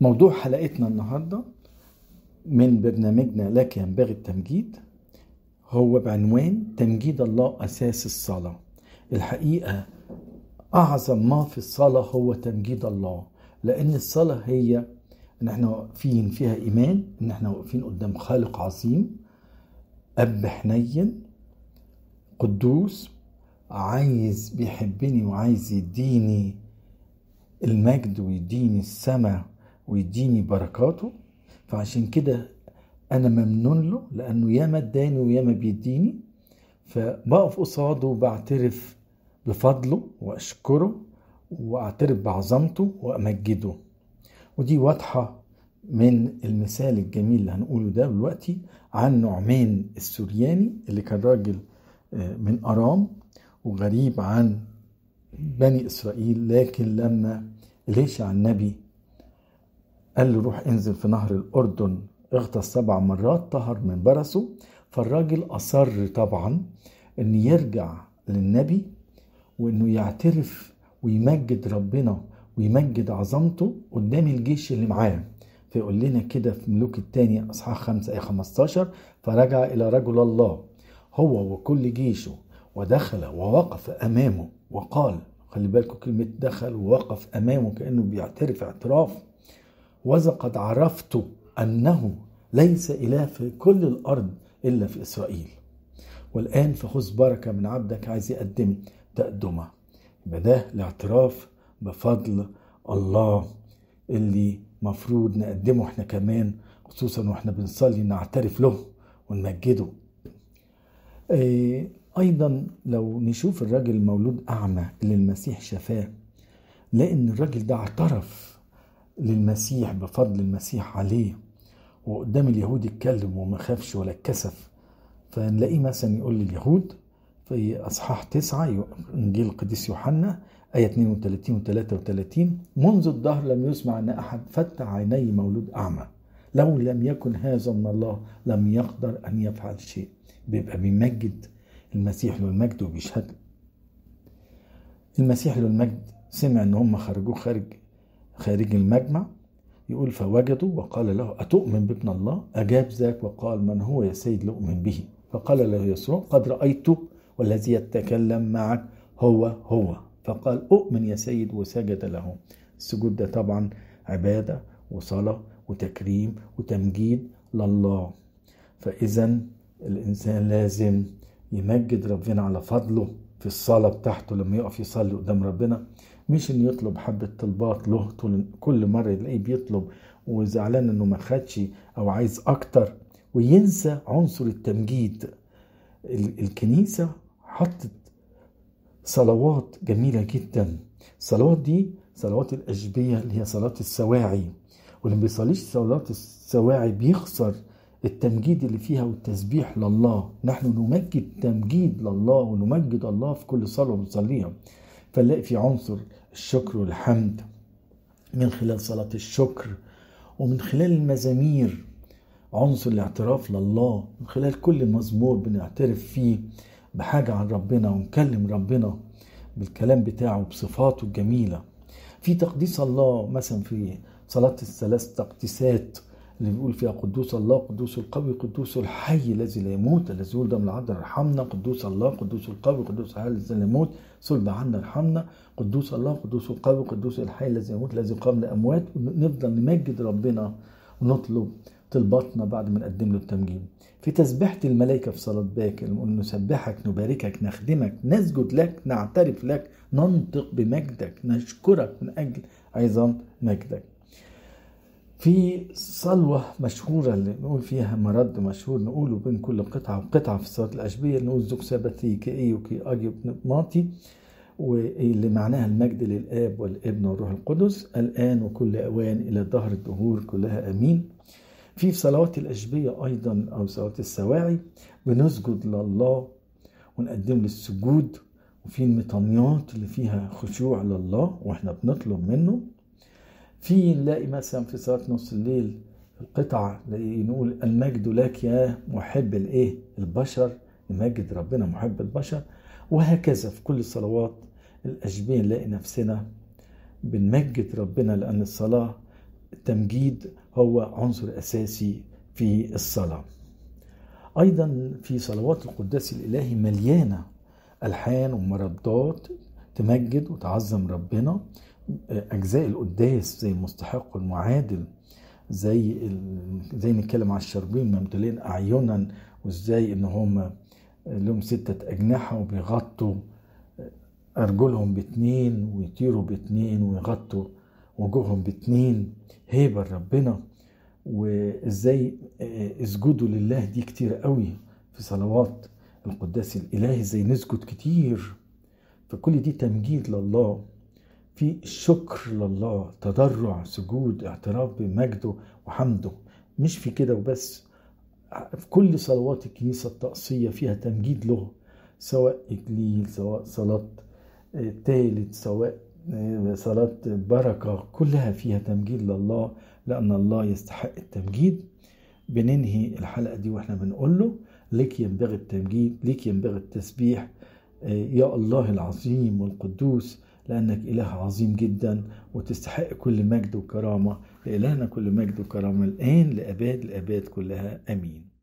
موضوع حلقتنا النهاردة من برنامجنا لك ينبغي التمجيد هو بعنوان تمجيد الله أساس الصلاة. الحقيقة أعظم ما في الصلاة هو تمجيد الله، لأن الصلاة هي إن احنا واقفين فيها إيمان، إن احنا واقفين قدام خالق عظيم، أب حنين قدوس عايز بيحبني وعايز يديني المجد ويديني السماء ويديني بركاته. فعشان كده أنا ممنون له، لأنه ياما اداني وياما بيديني، فبقف قصاده وبعترف بفضله وأشكره وأعترف بعظمته وأمجده. ودي واضحة من المثال الجميل اللي هنقوله ده دلوقتي عن نعمان السورياني اللي كان راجل من أرام وغريب عن بني إسرائيل، لكن لما إليشع النبي قال له روح انزل في نهر الأردن اغتسل 7 مرات طهر من برصه، فالراجل أصر طبعا أن يرجع للنبي وأنه يعترف ويمجد ربنا ويمجد عظمته قدام الجيش اللي معاه. فيقول لنا كده في ملوك الثاني أصحاح 5 آية 15: فرجع إلى رجل الله هو وكل جيشه ودخل ووقف أمامه وقال، خلي بالكم كلمة دخل ووقف أمامه كأنه بيعترف اعتراف، وإذا قد عرفت أنه ليس إله في كل الأرض إلا في إسرائيل، والآن فخذ بركة من عبدك. عايز يقدم تقدمة، يبقى ده الاعتراف بفضل الله اللي مفروض نقدمه احنا كمان، خصوصا واحنا بنصلي نعترف له ونمجده. أيضا لو نشوف الراجل المولود أعمى اللي المسيح شفاه، لأن الراجل ده اعترف للمسيح بفضل المسيح عليه، وقدام اليهود اتكلم وما خافش ولا اتكسف. فنلاقيه مثلا يقول لليهود في أصحاح 9 إنجيل القديس يوحنا آية 32 و 33: منذ الدهر لم يسمع أن أحد فتح عيني مولود أعمى، لو لم يكن هذا من الله لم يقدر أن يفعل شيء. بيبقى بيمجد المسيح له المجد وبيشهد. المسيح له المجد سمع ان هم خرجوه خارج المجمع، يقول فوجدوا وقال له أتؤمن بابن الله؟ أجاب ذاك وقال من هو يا سيد لأؤمن به؟ فقال له يسوع قد رأيته والذي يتكلم معك هو. فقال أؤمن يا سيد، وسجد له. السجود ده طبعا عبادة وصلاة وتكريم وتمجيد لله. فإذا الإنسان لازم يمجد ربنا على فضله في الصلاة بتاعته لما يقف يصلي قدام ربنا، مش إنه يطلب حبة طلبات له كل مرة يلاقيه بيطلب وزعلان إنه ما خدش أو عايز أكتر، وينسى عنصر التمجيد. الكنيسة حطت صلوات جميلة جدا. الصلوات دي صلوات الأشبية اللي هي صلاة السواعي، واللي بيصليش صلاة السواعي بيخسر التمجيد اللي فيها والتسبيح لله. نحن نمجد تمجيد لله ونمجد الله في كل صلاة بنصليها. فنلاقي في عنصر الشكر والحمد من خلال صلاة الشكر، ومن خلال المزامير عنصر الاعتراف لله، من خلال كل مزمور بنعترف فيه بحاجة عن ربنا ونكلم ربنا بالكلام بتاعه بصفاته الجميلة. في تقديس الله مثلا في صلاة الثلاث تقديسات اللي بيقول فيها قدوس الله قدوس القوي قدوس الحي الذي لا يموت الذي يولد من العذراء ارحمنا، قدوس الله قدوس القوي قدوس الحي الذي لا يموت صلب عنا ارحمنا، قدوس الله قدوس القوي قدوس الحي الذي لا يموت الذي قام من الاموات. ونفضل نمجد ربنا ونطلب طلباتنا بعد ما نقدم له التمجيد. في تسبيحة الملائكة في صلاة باكر نقول نسبحك نباركك نخدمك نسجد لك نعترف لك ننطق بمجدك نشكرك من أجل عظام مجدك. في صلوة مشهورة اللي نقول فيها مرد مشهور نقوله بين كل قطعة وقطعة في صلاة الأشبية، نقول زوج سبتي كي أجي ماطي، واللي معناها المجد للآب والابن والروح القدس الآن وكل أوان إلى دهر الدهور كلها أمين. في صلوات الأشبية أيضا أو صلوات السواعي بنسجد لله ونقدم له السجود، وفي المطانيات اللي فيها خشوع لله وإحنا بنطلب منه. في نلاقي مثلا في صلاة نص الليل القطعة نقول المجد لك يا محب البشر، نمجد ربنا محب البشر. وهكذا في كل صلوات الأشبية نلاقي نفسنا بنمجد ربنا، لأن الصلاة التمجيد هو عنصر أساسي في الصلاة. أيضا في صلوات القداس الإلهي مليانة ألحان ومردات تمجد وتعظم ربنا. أجزاء القداس زي المستحق والمعادل، زي نتكلم على الشربين ممتلئين أعينا، وإزاي إن هم لهم 6 أجنحة وبيغطوا أرجلهم ب2 ويطيروا ب2 ويغطوا وجوههم ب2 هيبة ربنا. وإزاي اسجدوا لله دي كتير قوي في صلوات القداس الإلهي، إزاي نسجد كتير. فكل دي تمجيد لله، في الشكر لله، تضرع، سجود، اعتراف بمجده وحمده. مش في كده وبس، في كل صلوات الكنيسة الطقسية فيها تمجيد له، سواء إكليل، سواء صلاة تالت، سواء صلاة بركة، كلها فيها تمجيد لله، لأن الله يستحق التمجيد. بننهي الحلقة دي وإحنا بنقول له ليك ينبغي التمجيد، ليك ينبغي التسبيح يا الله العظيم والقدوس، لأنك إله عظيم جدا وتستحق كل مجد وكرامة. لإلهنا كل مجد وكرامة الآن لأباد الآباد كلها، آمين.